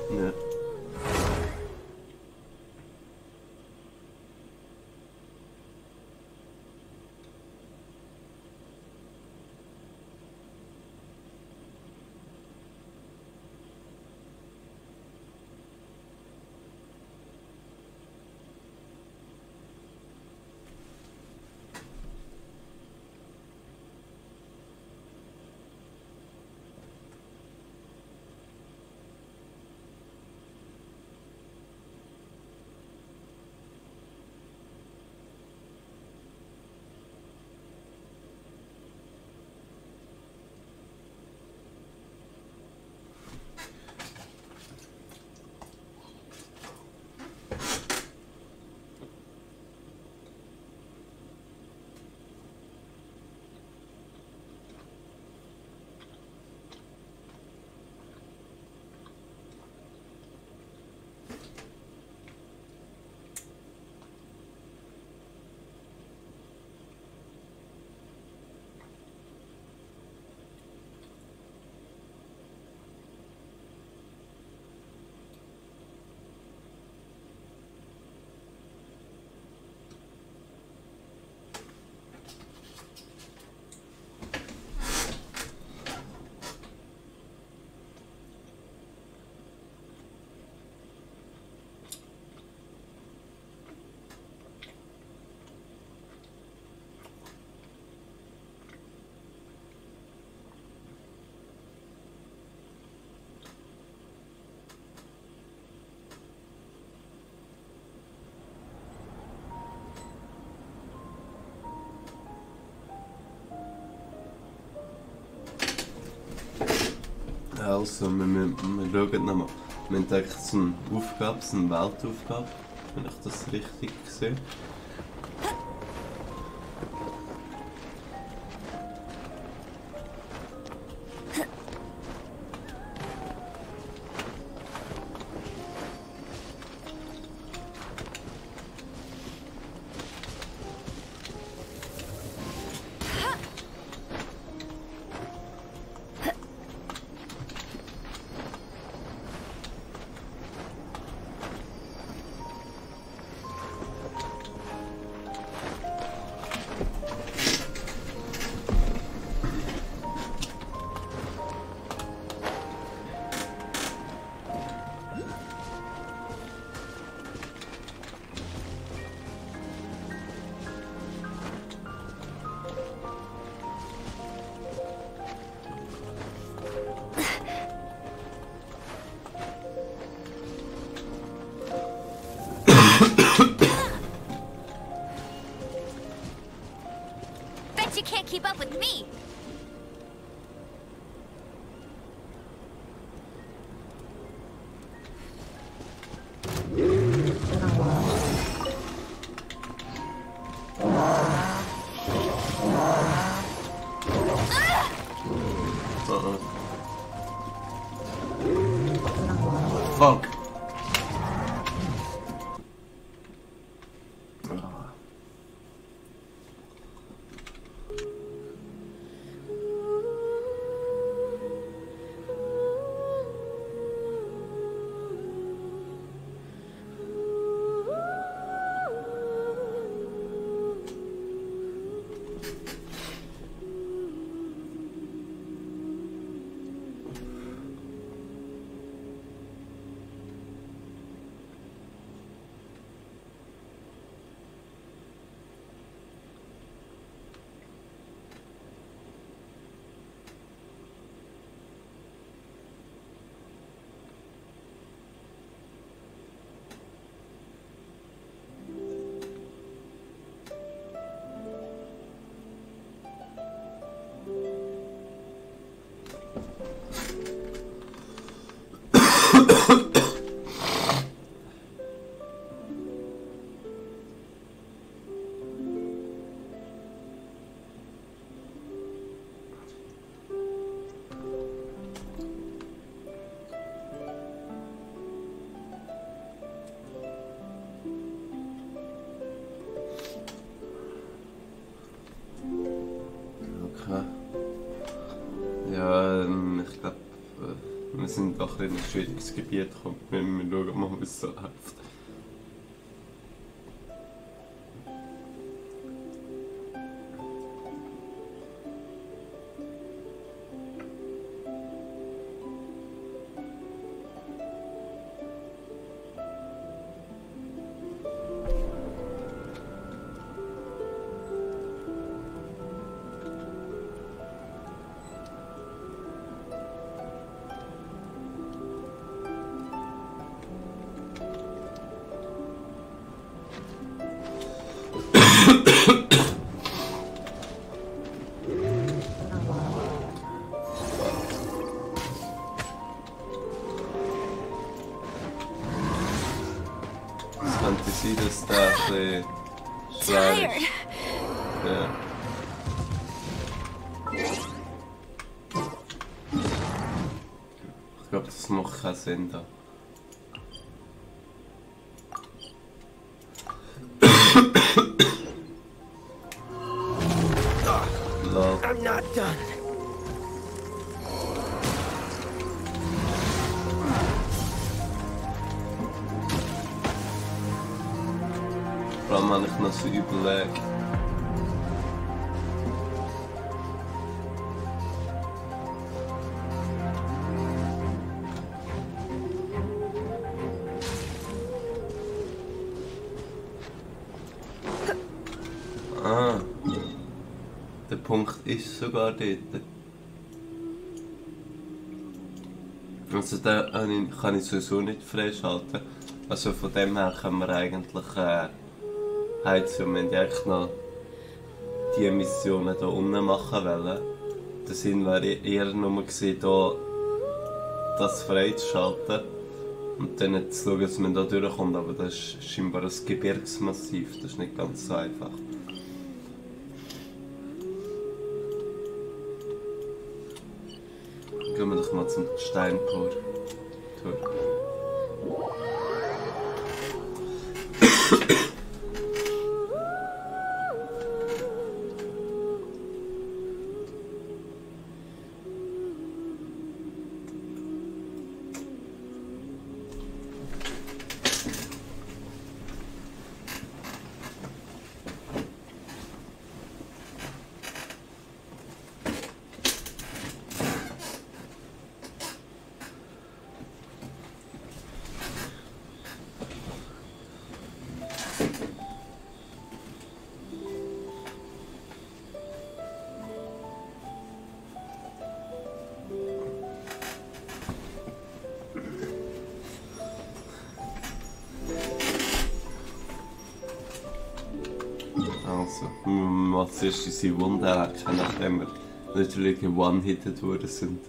Ja. Also, wir schauen nochmal. Wir haben eigentlich so eine Aufgabe, so eine Weltaufgabe, wenn ich das richtig sehe. You can't keep up with me. Fuck. Ja, ich glaube, Wir sind doch in ein schwieriges Gebiet gekommen. Wir müssen schauen, wie es so läuft. Könnte sein, dass der ein bisschen schwer ist. Ja. Ich glaube, das macht keinen Sinn da. I'm not done. Vor allem, wenn ich noch so überlege. Ah, der Punkt ist sogar dort. Also den kann ich sowieso nicht freischalten. Also von dem her können wir eigentlich heizen. Wir haben eigentlich noch die Missionen hier unten machen wollen. Der Sinn wäre eher nur gewesen, hier das freizuschalten und dann zu schauen, dass man da durchkommt. Aber das ist scheinbar ein Gebirgsmassiv, das ist nicht ganz so einfach. Gehen wir doch mal zum Steintor. Also, wir machen zuerst unsere Wunden lecken, nachdem wir natürlich one-hitted worden sind.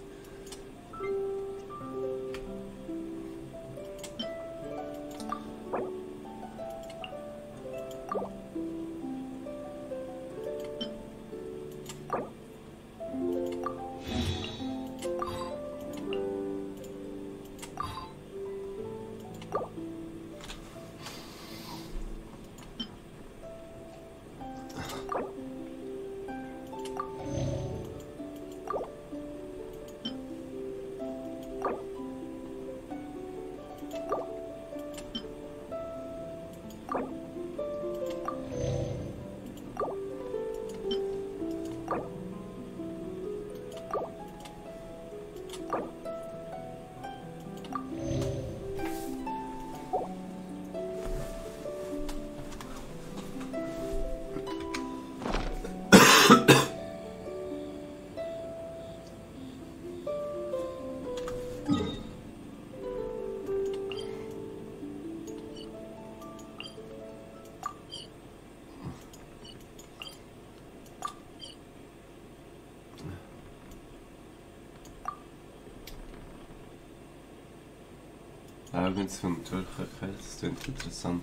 Augen zum Durchgehen, das klingt interessant.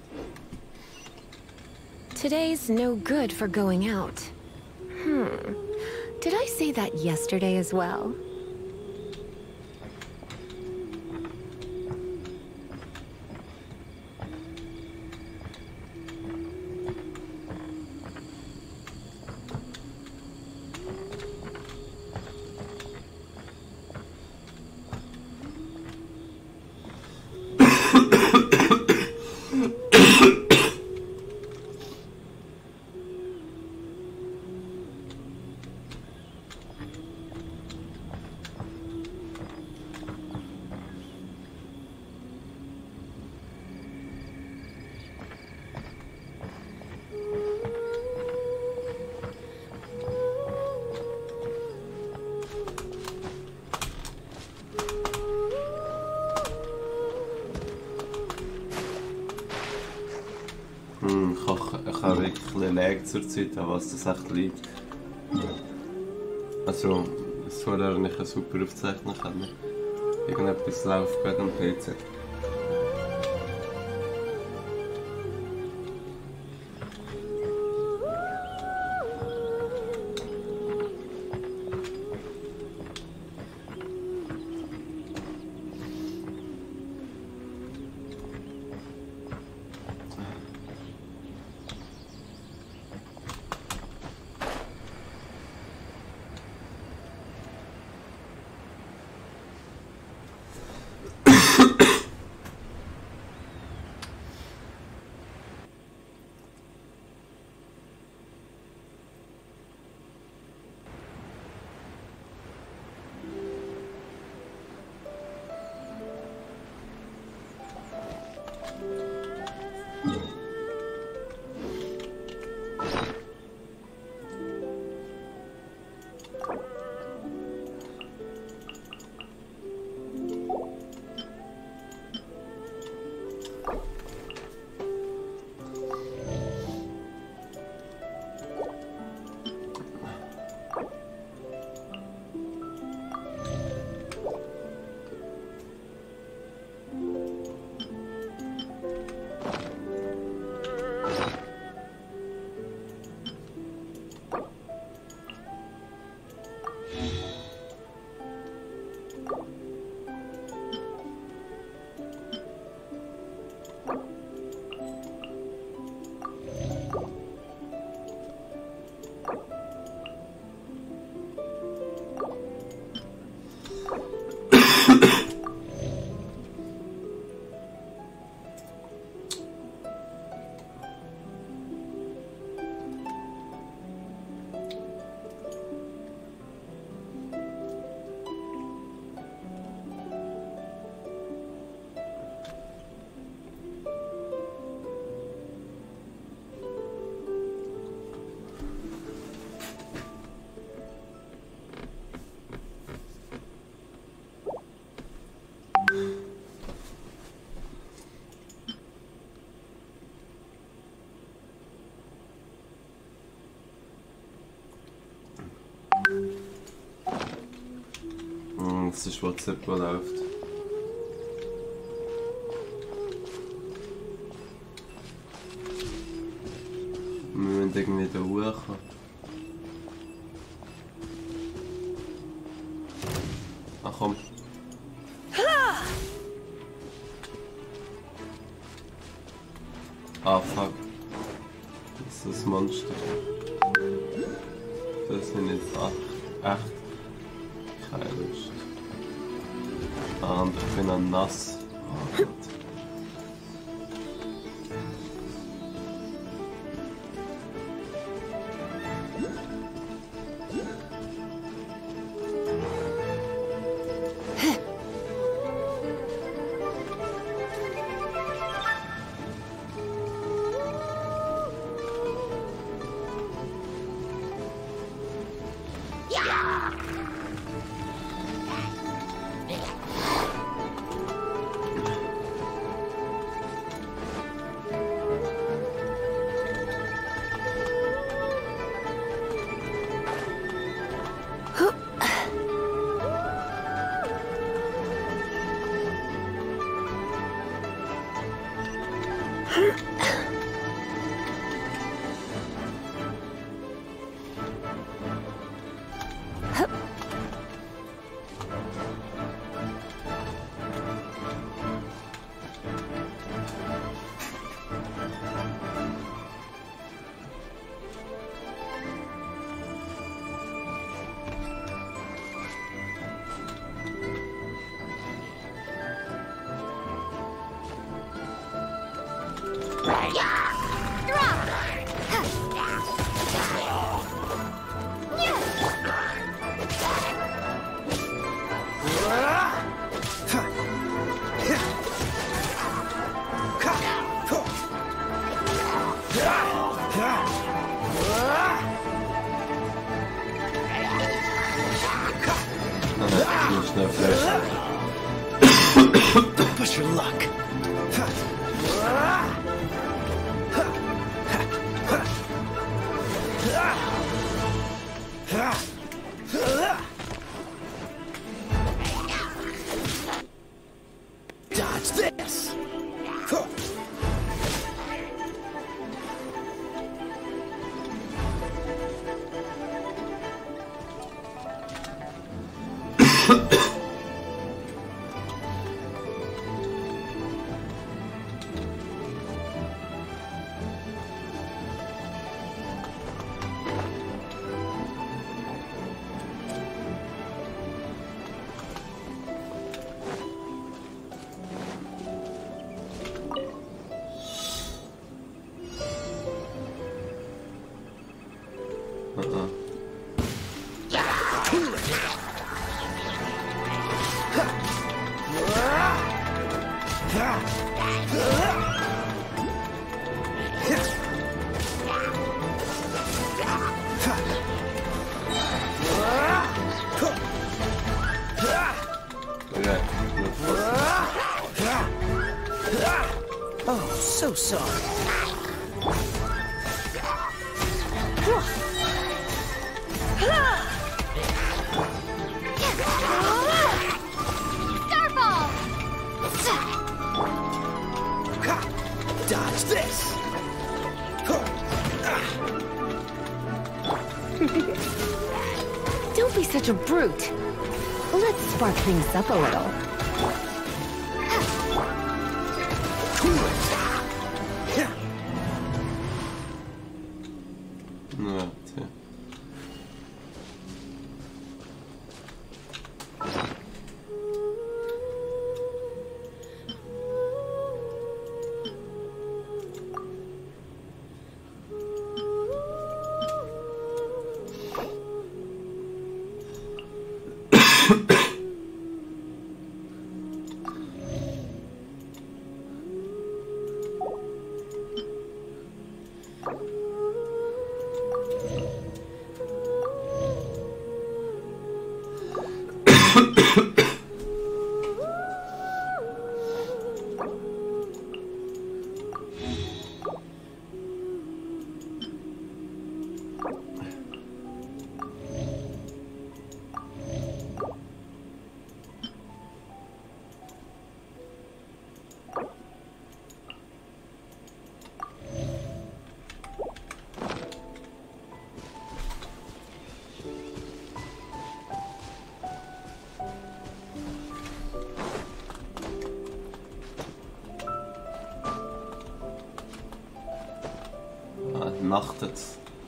Today's no good for going out. Did I say that yesterday as well? überlege zurzeit, an was das echt liegt. Also, es vorher nicht super aufzeichnen können. Irgendetwas läuft gerade am PC. Das ist WhatsApp, das läuft. Wir müssen irgendwie da hoch. Ach komm. Ah fuck. Das ist ein Monster. Das sind jetzt echt. Keine Lust. Ah, und ich bin dann nass. Oh Gott. Push your luck. Oh, so sorry. Starball! Dodge this. Don't be such a brute. Let's spark things up a little. No, too. Nachtet.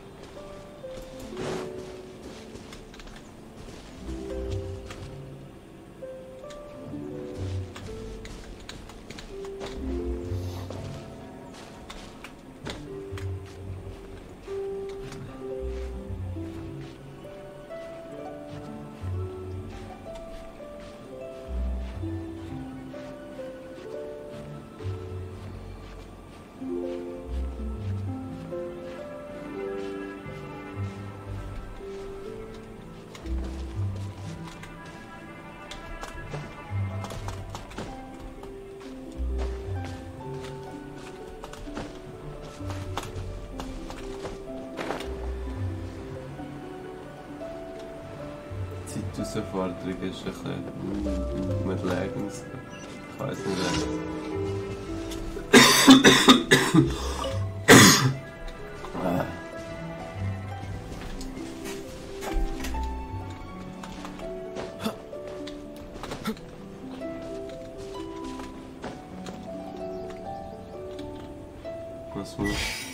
Die Herausforderung ist ein bisschen mit Leggings. Ich weiß nicht. Was muss?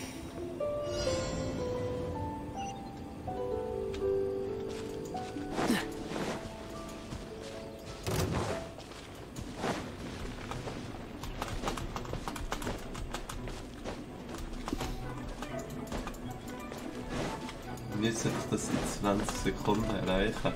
Wie soll ich das in 20 Sekunden erreichen?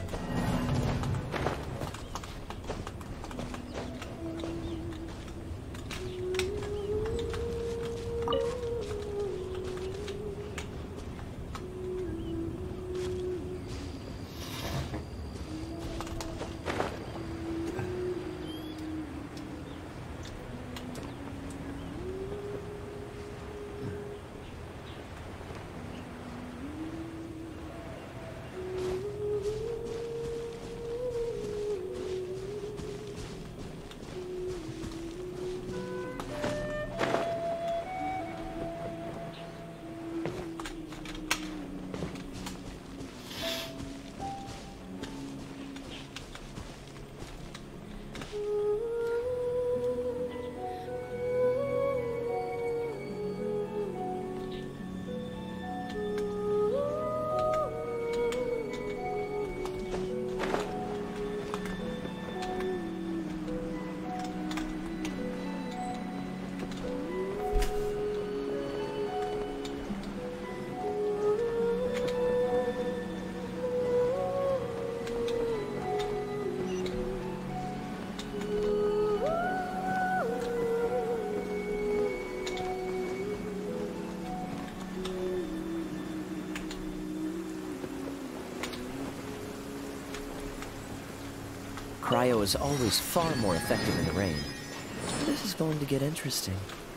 cryo is always far more effective in the rain. This is going to get interesting.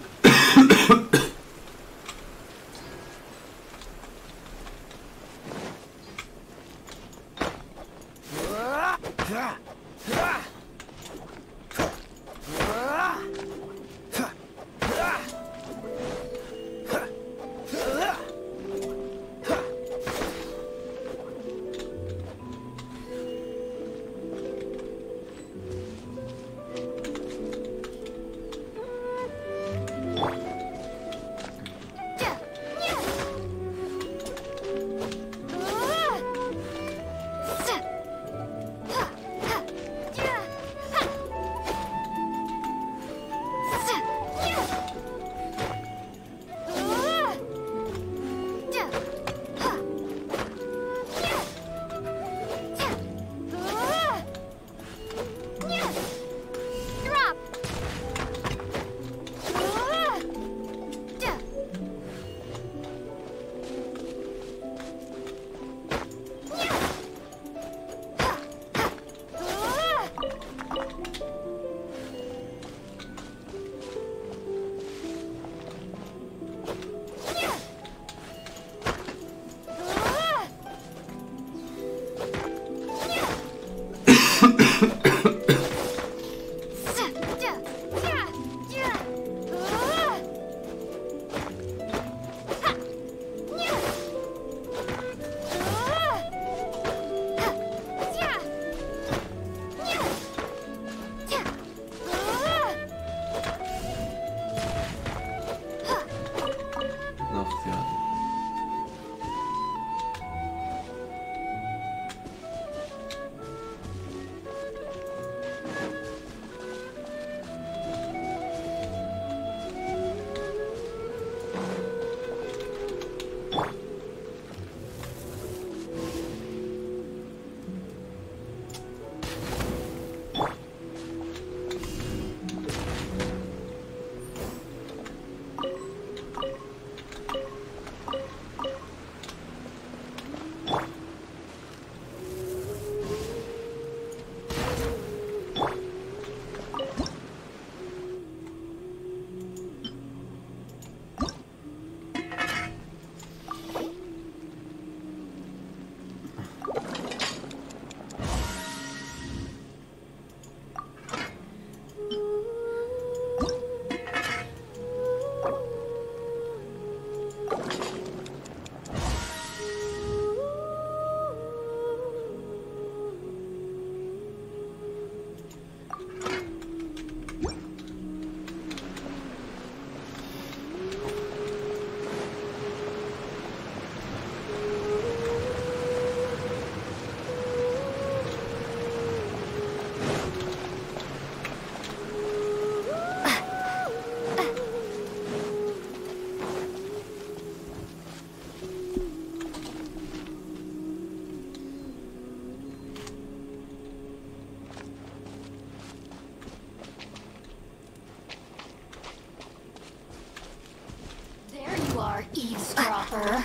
Eavesdropper.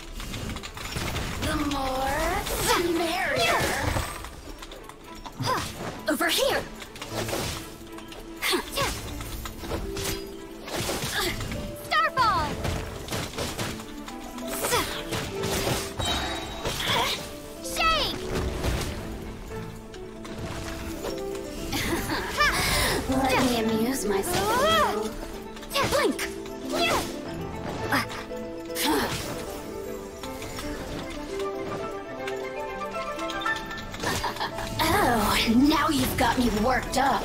The more, the merrier. Over here. Starfall. Shake. Let me amuse myself. Blink. Oh, now you've got me worked up.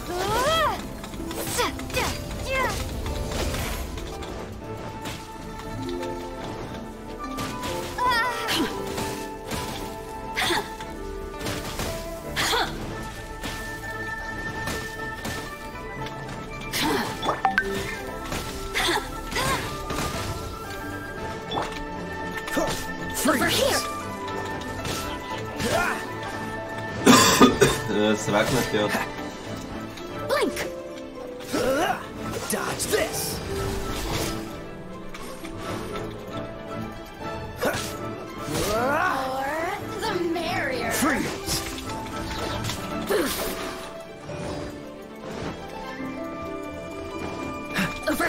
Over here. Es regnet ja. Blink. Dodge this. More, the merrier. Freeze. Poof.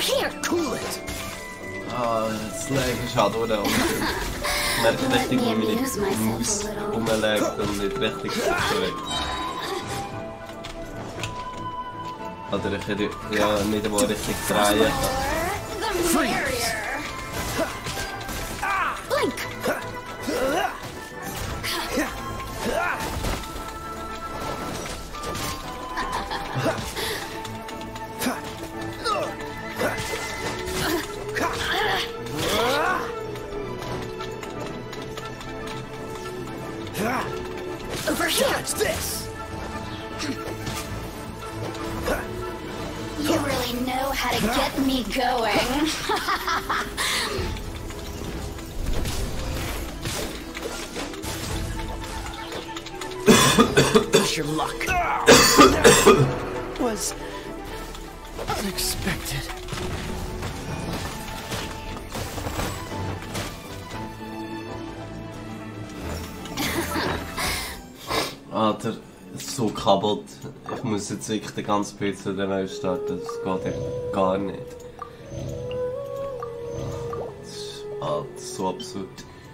here. Cool it. Ah, das Leben ist halt oder? Ich merke richtig, wie meine Maus rumlegt und nicht richtig weg. Oder ich kann ja nicht einmal richtig drehen. Freeze! Blink! Over here! Catch this! You really know how to get me going. Push your luck. Was unexpected. Alter, so kaputt. Ich muss jetzt wirklich den ganzen PC neu starten. Das geht ja gar nicht. Das ist, Alter, so absurd.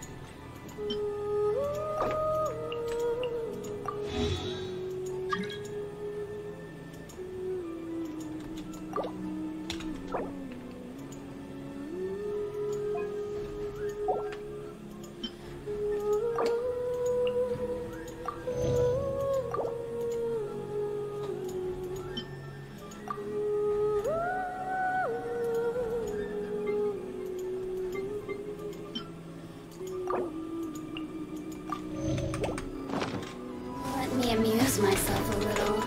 Let me amuse myself a little.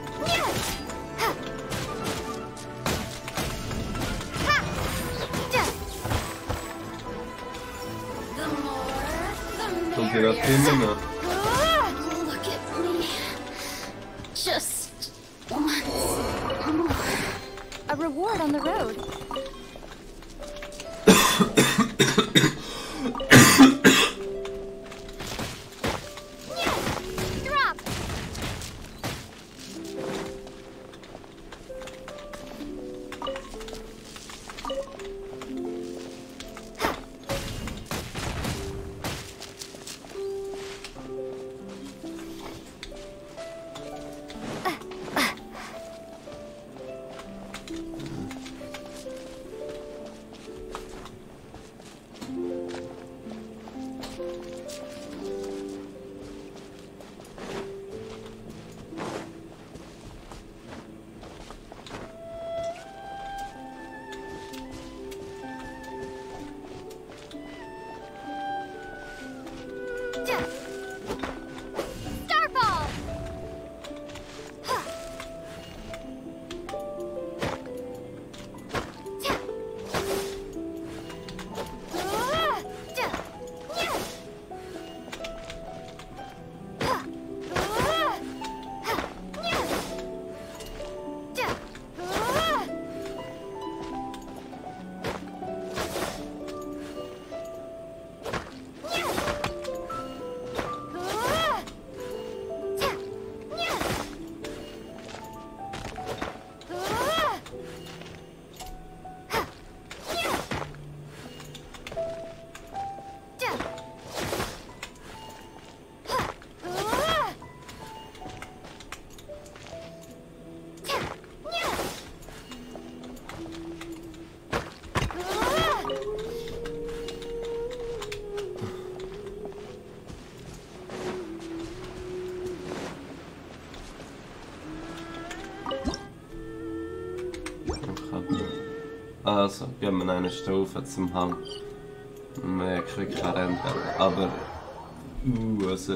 The more, the Kommt ihr da merrier. drinnen noch? Look at me. Just once more. A reward on the road. Drop! Starball! Also, gehen wir eine Stufe zum Hang. Mehr Quick Rennen. Aber, also,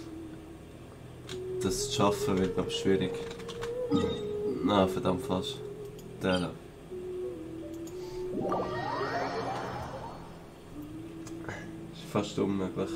das zu schaffen wird aber schwierig. Na, verdammt fast. Der da. Ist fast unmöglich.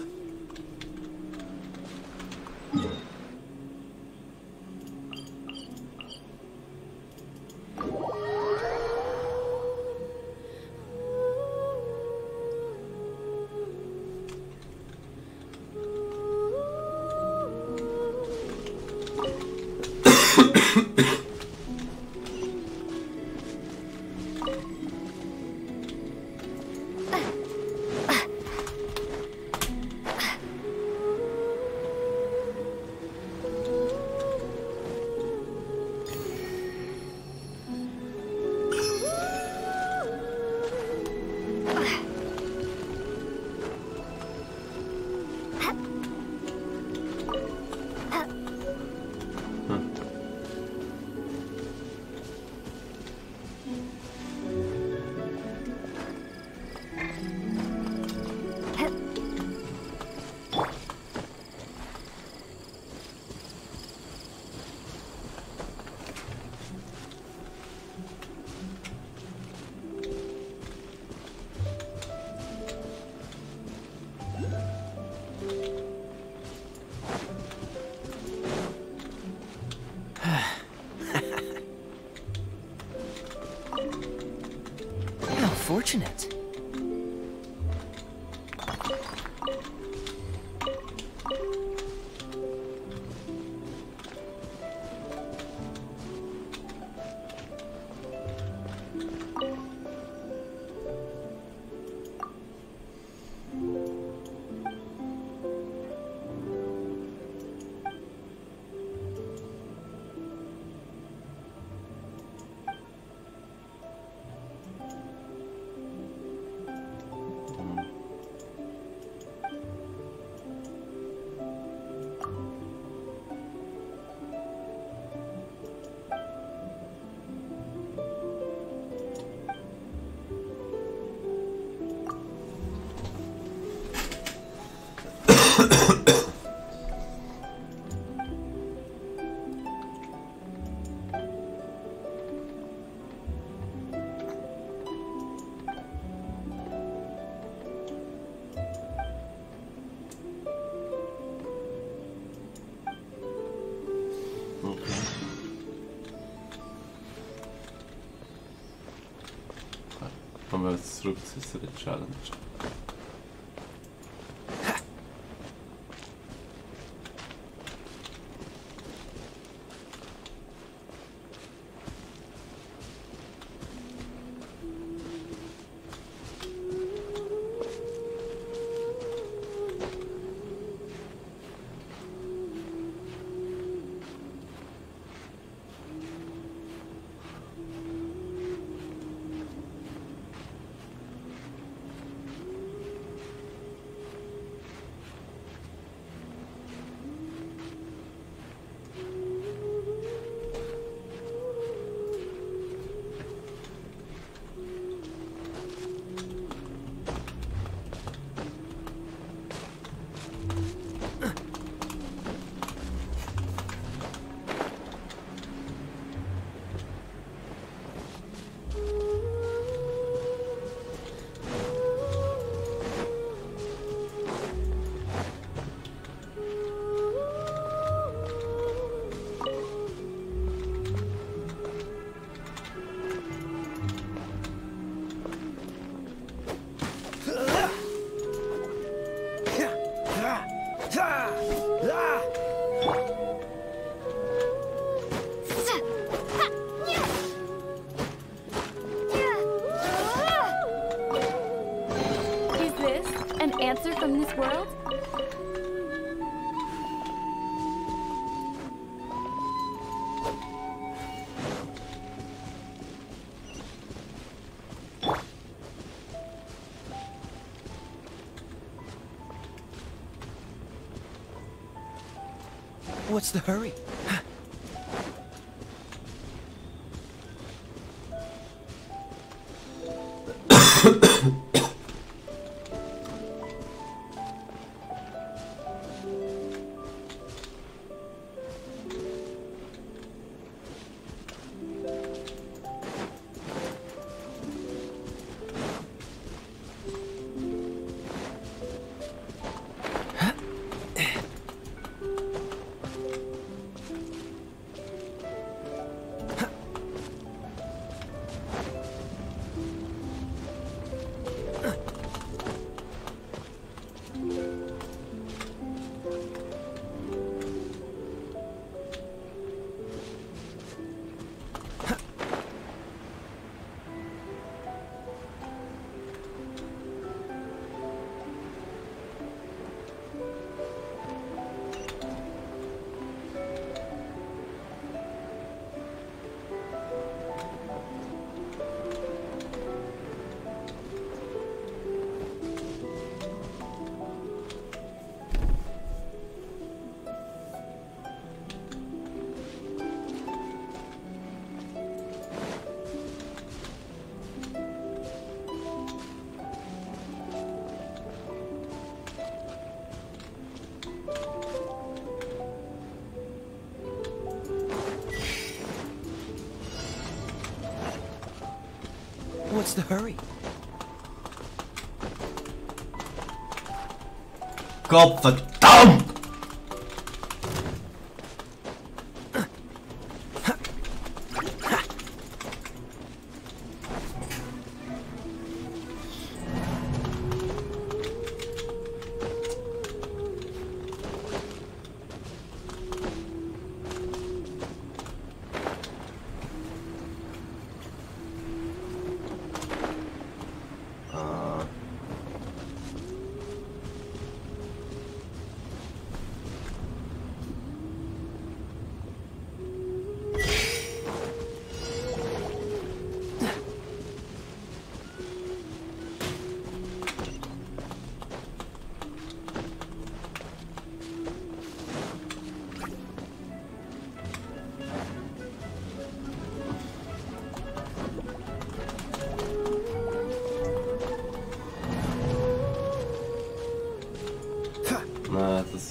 fortunate. Kommen wir jetzt zurück zu unserer Challenge. Answer from this world? What's the hurry? What's the hurry? Godverdammt!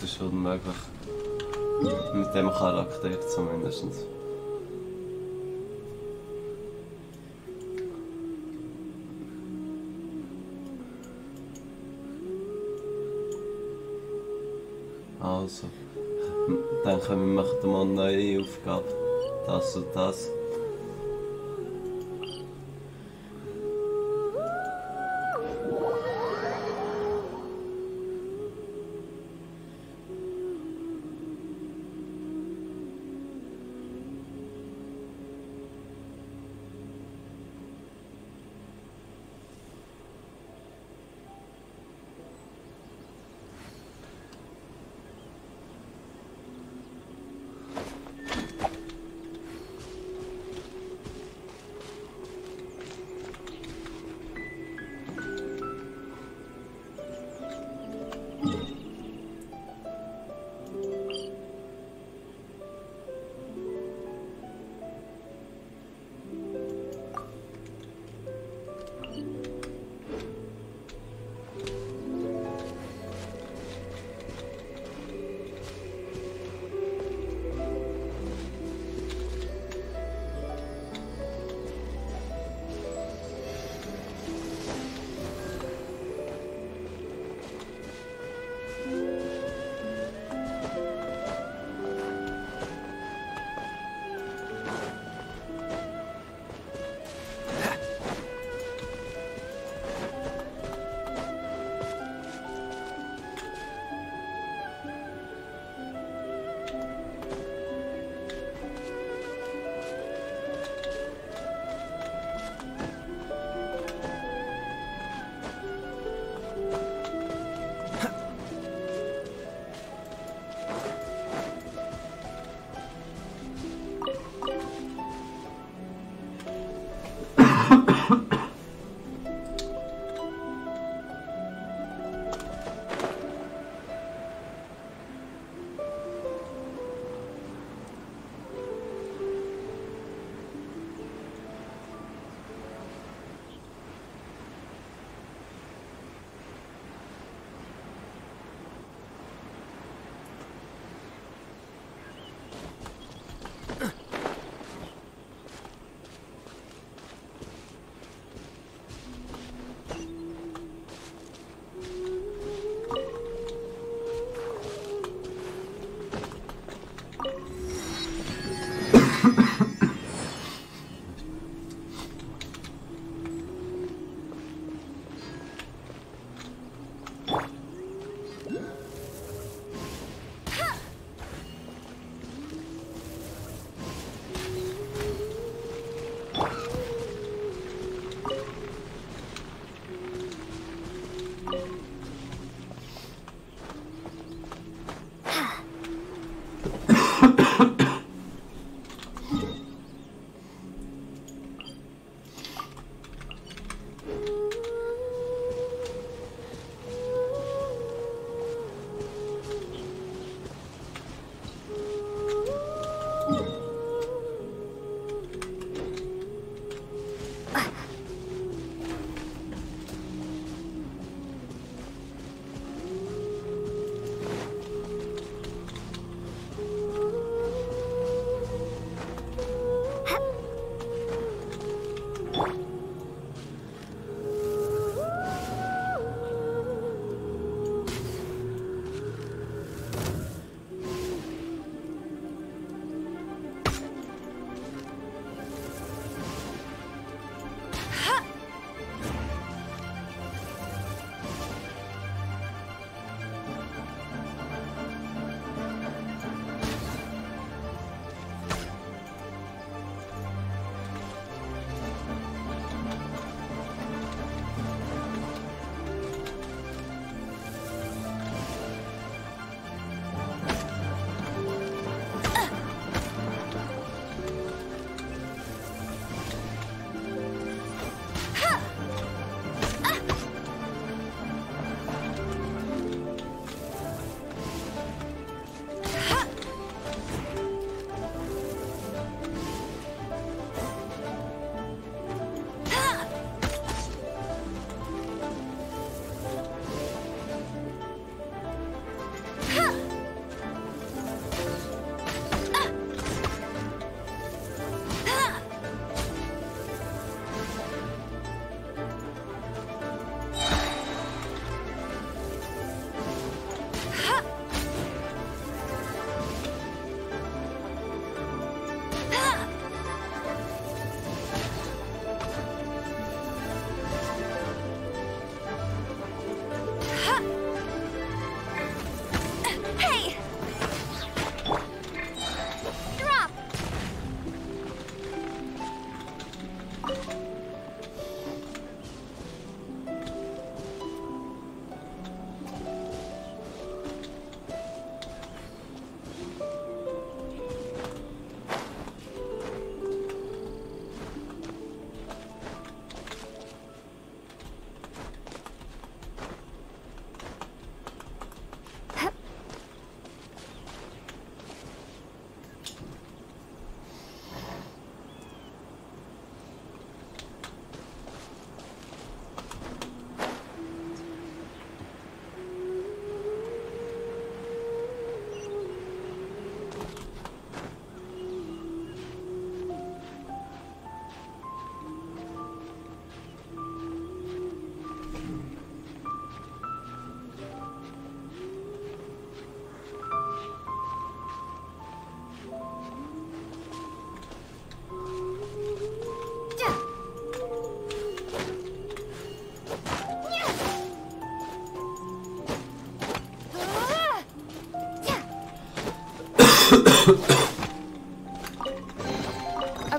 das ist unmöglich. Mit dem Charakter zumindest. Also, denke, wir machen mal eine neue Aufgabe. Das und das.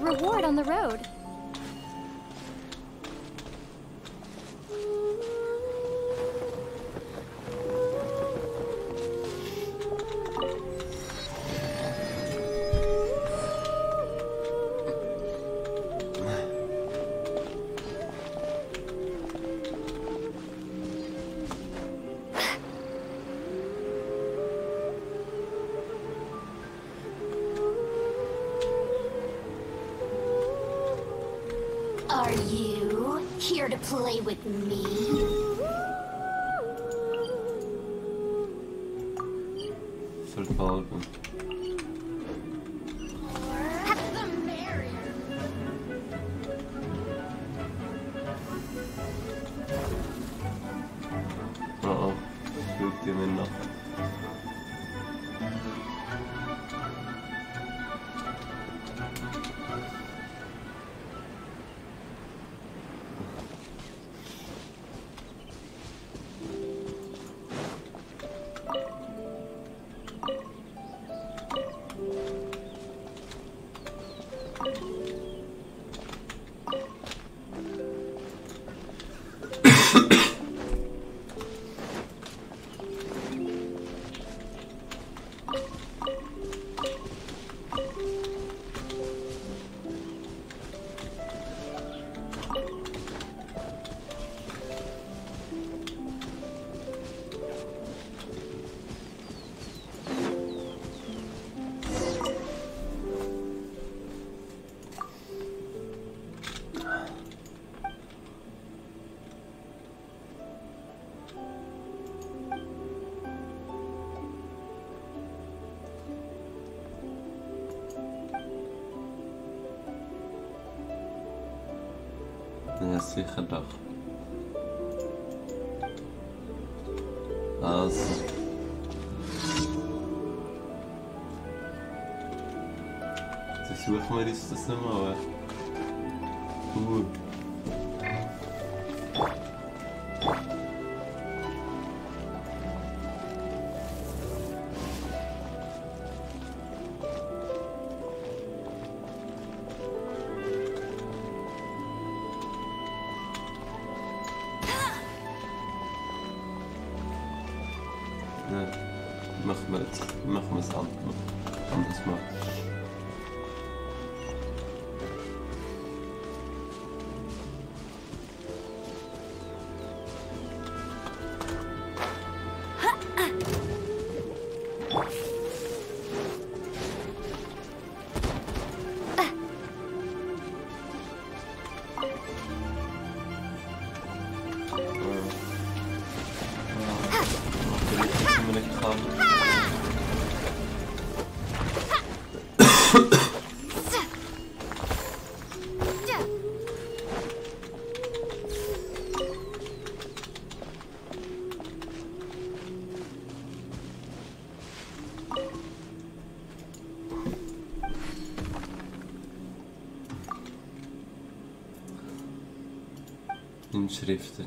reward on the road. Are you here to play with me? Verfolgen. More the merrier. Oh, schaut ihr mir nach. Ja, sicher doch. Also. Dann suchen wir uns das nochmal. Ja, machen wir es anders mal. Inschriften.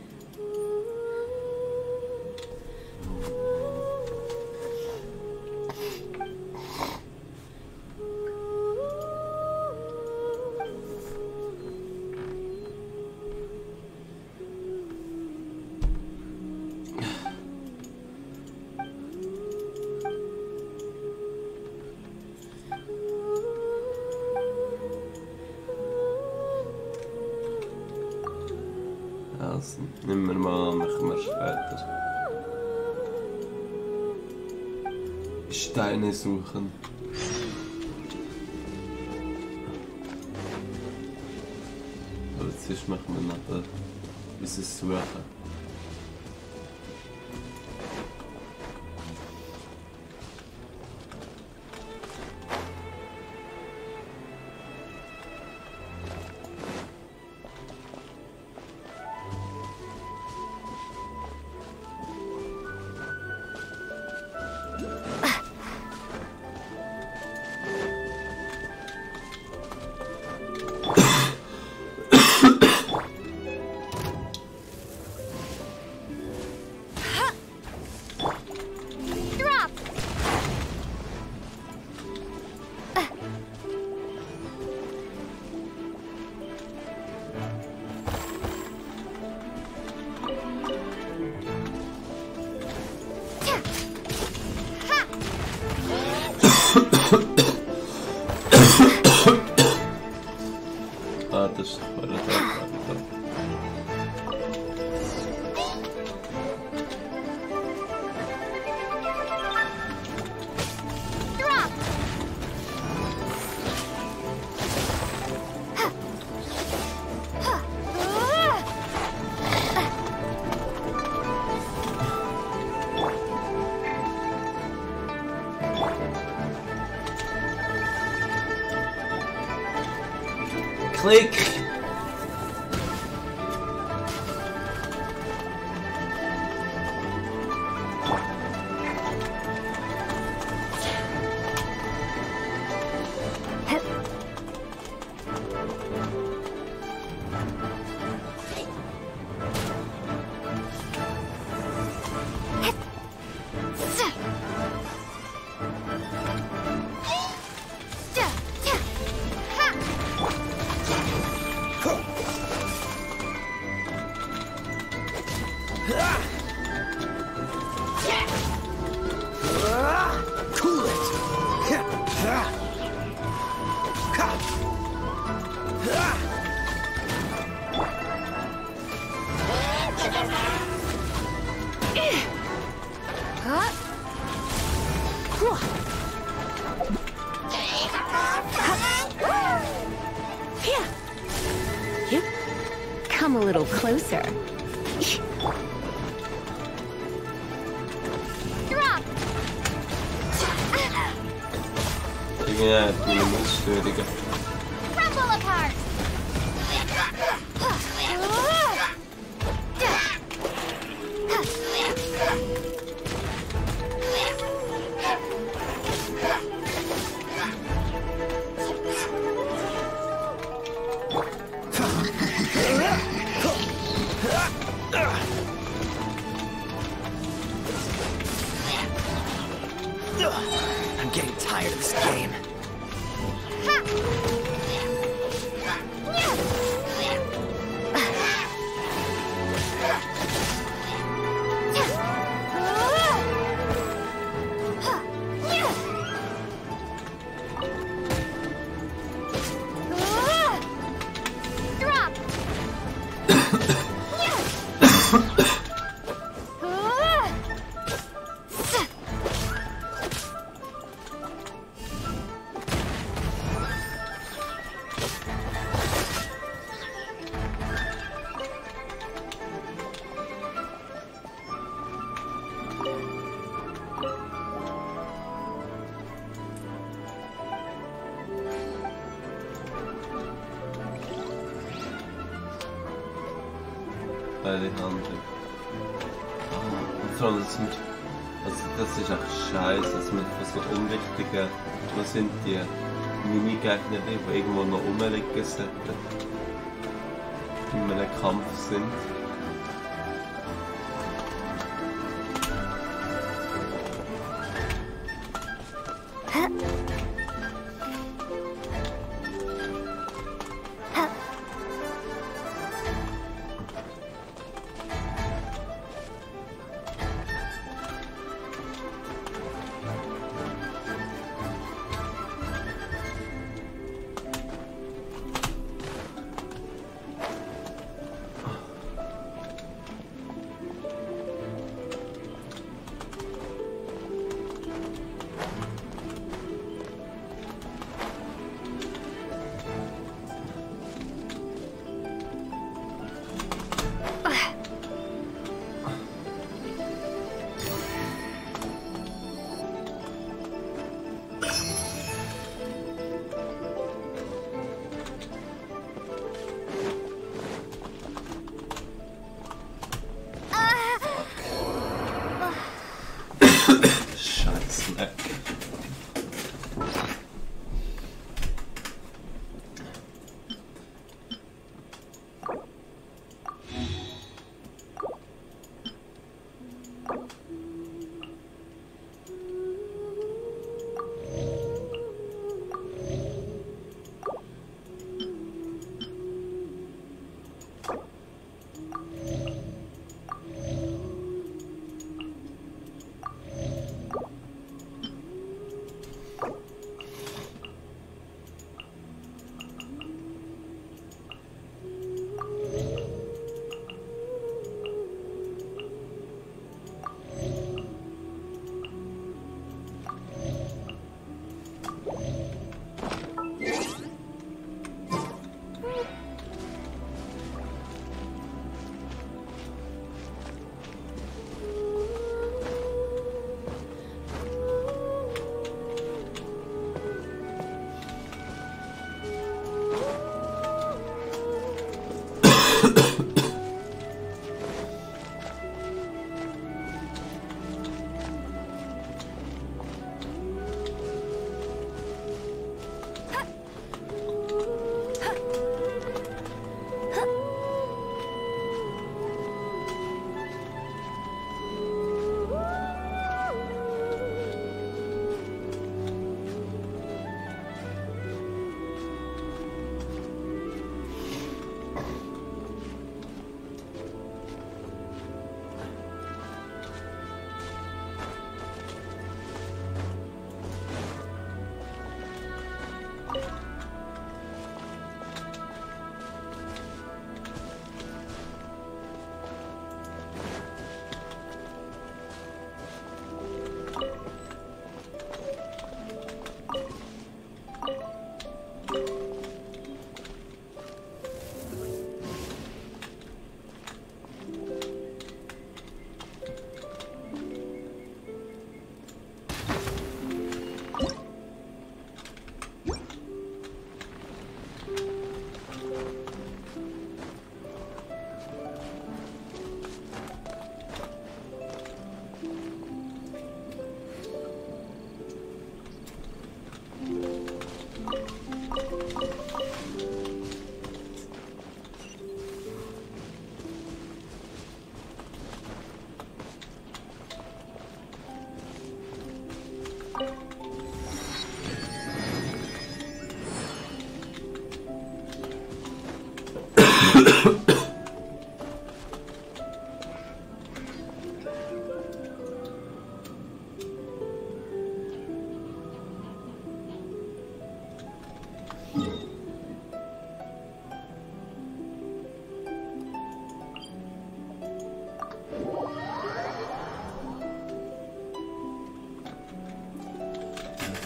Also, nehmen wir mal, machen wir später. Steine suchen. Aber zuerst machen wir nachher unser Suchen. das ist voll da. Klick! Come a little closer. Drop! Ja, die Missstörungen. Crumble apart! I'm getting tired of this game. Drop! Beide Hände. Und vor allem, das ist echt scheiße, dass man von so unwichtigen, was sind die Minigegner, die irgendwo noch rumliegen sollten, in einem Kampf sind.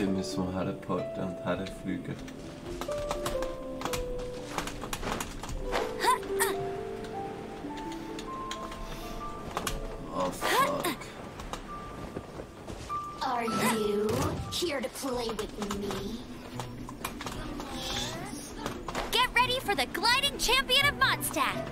Die müssen wir herporten und herfliegen. Oh fuck. Are you here to play with me? Get ready for the gliding champion of Mondstadt!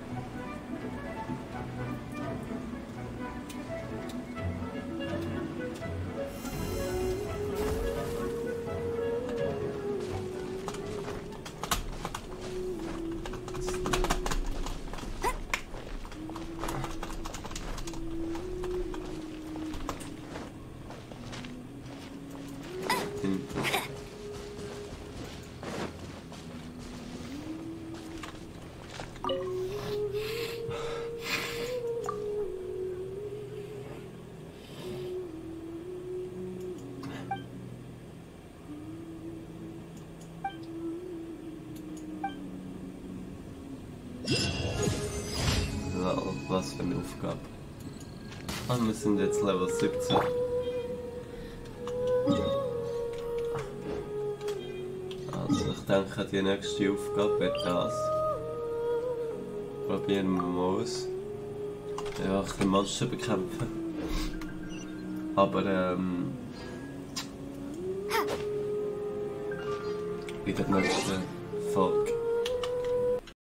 Was für eine Aufgabe. Und wir sind jetzt Level 17. Also ich denke, die nächste Aufgabe wird das. Probieren wir mal aus. Ja, ich den Monster bekämpfen. Aber in der nächsten Folge.